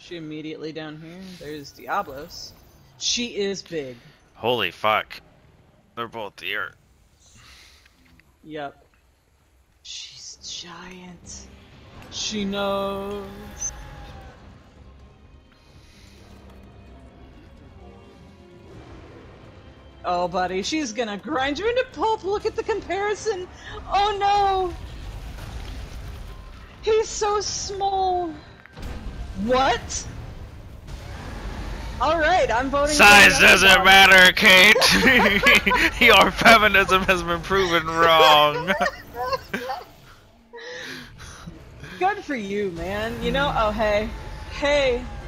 She immediately down here. There's Diablos. She is big. Holy fuck. They're both here. Yep. She's giant. She knows. Oh, buddy, she's gonna grind you into pulp. Look at the comparison. Oh no! He's so small. What? Alright, I'm voting Size for doesn't matter, Kate! Your feminism has been proven wrong. Good for you, man. You know, oh hey. Hey,